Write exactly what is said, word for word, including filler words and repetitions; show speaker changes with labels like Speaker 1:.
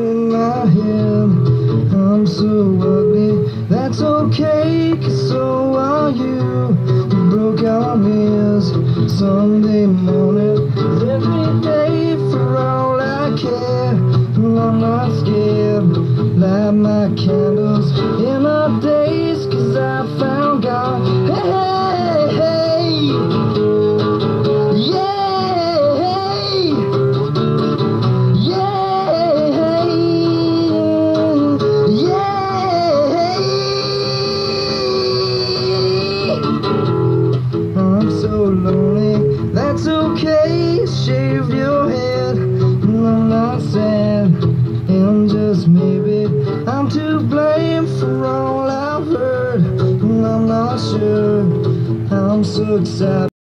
Speaker 1: in my head. I'm so ugly, that's okay, 'cause so are you. We broke our mirrors Sunday morning, every day for all I care. And I'm not scared, light my candles in our days, 'cause I found God. Hey, hey, hey. Yeah, hey. Yeah, hey. Yeah, hey. I'm so lonely, that's okay, shave your head. And I'm not sad, and just maybe I'm to blame for all I've heard. And I'm not sure, I'm so excited.